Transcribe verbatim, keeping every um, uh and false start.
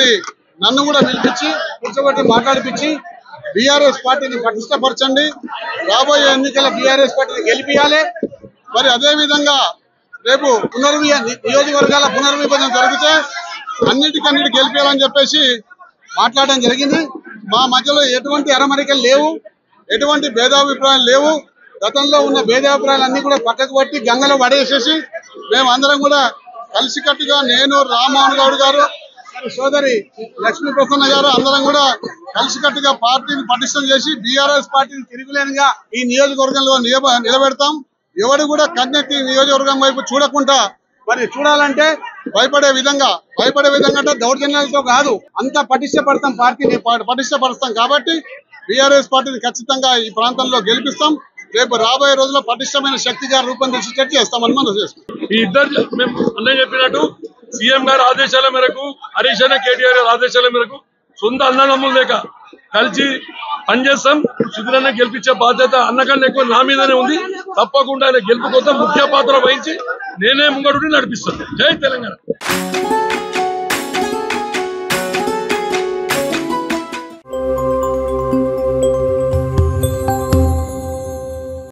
మరి నన్ను కూడా పిలిపించి కూర్చోబెట్టి మాట్లాడిపించి బీఆర్ఎస్ పార్టీని పటిష్టపరచండి, రాబోయే ఎన్నికల బీఆర్ఎస్ పార్టీని గెలిపియాలి. మరి అదే విధంగా రేపు పునర్వి నియోజకవర్గాల పునర్విభజన జరిగితే అన్నిటికన్నిటి గెలిపేయాలని చెప్పేసి మాట్లాడడం జరిగింది. మా మధ్యలో ఎటువంటి అరమరికలు లేవు, ఎటువంటి భేదాభిప్రాయాలు లేవు. గతంలో ఉన్న భేదాభిప్రాయాలు అన్ని కూడా పక్కకు పట్టి గంగలో పడేసేసి మేమందరం కూడా కలిసికట్టుగా నేను రామ్మోహన్ గౌడ్ గారు సోదరి లక్ష్మీ ప్రసన్న గారు అందరం కూడా కలిసికట్టుగా పార్టీని పటిష్టం చేసి బీఆర్ఎస్ పార్టీని తిరుగులేనిగా ఈ నియోజకవర్గంలో నిలబెడతాం. ఎవడు కూడా కన్నెత్తి నియోజకవర్గం వైపు చూడకుండా మరి చూడాలంటే భయపడే విధంగా భయపడే విధంగా అంటే దౌర్జన్యాలతో కాదు, అంత పటిష్టపడతాం, పార్టీని పటిష్టపరుస్తాం. కాబట్టి బీఆర్ఎస్ పార్టీని ఖచ్చితంగా ఈ ప్రాంతంలో గెలిపిస్తాం. రేపు రాబోయే రోజుల్లో పటిష్టమైన శక్తిగా రూపొందించేటట్టు చేస్తామని మనం చేస్తాం. ఈ ఇద్దరు మేము అన్నయ్య చెప్పినట్టు సీఎం గారి ఆదేశాల మేరకు, హరీష్ అన్న కేటీఆర్ గారి ఆదేశాల మేరకు సొంత అన్నదమ్ములు లేక కలిసి పనిచేస్తాం. సుధీరన్న గెలిపించే బాధ్యత అన్నకన్నా ఎక్కువ నా మీదనే ఉంది. తప్పకుండా ఆయన గెలుపు కోసం ముఖ్య పాత్ర వహించి నేనే ముంగడుని నడిపిస్తాను. జై తెలంగాణ.